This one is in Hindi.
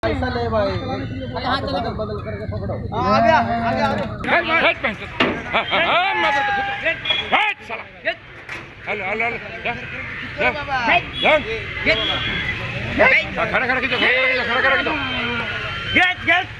पैसा ले भाई, बदल करके पकड़ो। आ गया, आ गया। खड़ा खड़ा खींचो, खड़ा खड़ा खींचो।